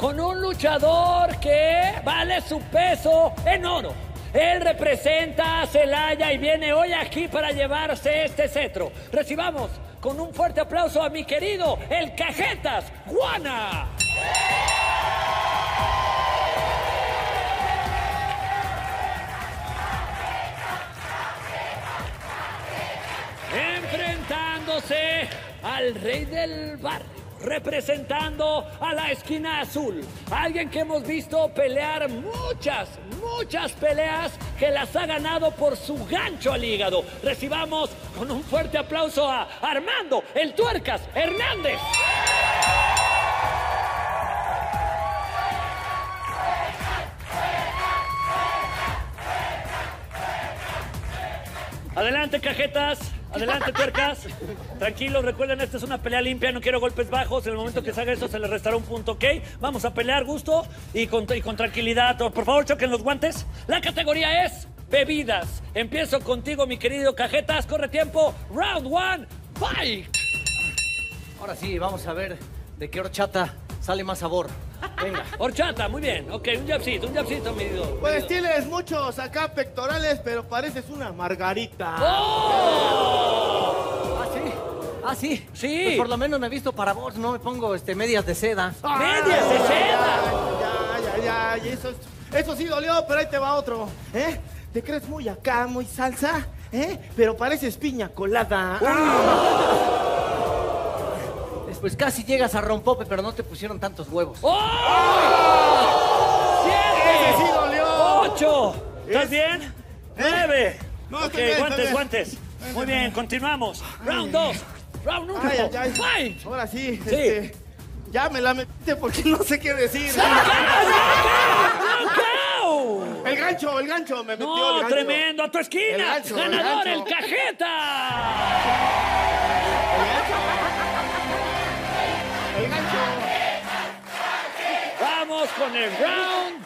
con un luchador que vale su peso en oro. Él representa a Celaya y viene hoy aquí para llevarse este cetro. Recibamos con un fuerte aplauso a mi querido, el Cajetas Juana. Enfrentándose al rey del barrio, representando a la esquina azul. Alguien que hemos visto pelear muchas peleas, que las ha ganado por su gancho al hígado. Recibamos con un fuerte aplauso a Armando, el Tuercas Hernández. Adelante, Cajetas. Adelante, Tuercas. Tranquilos, recuerden, esta es una pelea limpia, no quiero golpes bajos. En el momento que se haga eso, se le restará un punto, ¿ok? Vamos a pelear, gusto y con tranquilidad. Por favor, choquen los guantes. La categoría es bebidas. Empiezo contigo, mi querido Cajetas. Corre tiempo. Round 1, fight. Ahora sí, vamos a ver de qué horchata sale más sabor. Venga. Horchata, muy bien. Ok, un jabcito, mi querido. Pues tienes muchos acá pectorales, pero pareces una margarita. ¡Oh! ¿Ah, sí? ¿Ah, sí? Sí. Pues por lo menos me he visto para vos, no me pongo medias de seda. ¡Medias de seda! Ya. Y eso sí dolió, pero ahí te va otro. ¿Eh? ¿Te crees muy acá, muy salsa? ¿Eh? Pero pareces piña colada. Pues casi llegas a rompope, pero no te pusieron tantos huevos. ¡Oh! Ese sí ¡7! dolió. 8. ¿Estás bien? 9. No, Ok, estoy bien, guantes. Muy bien, continuamos. Round 2. Round 1. Ay. Fight. Ahora sí, Sí. ya me la metiste porque no sé qué decir. ¡Knockout! El gancho, me metió el No, gancho. tremendo. A tu esquina. El gancho. Ganador, el Cajeta. El gancho. Vamos con el round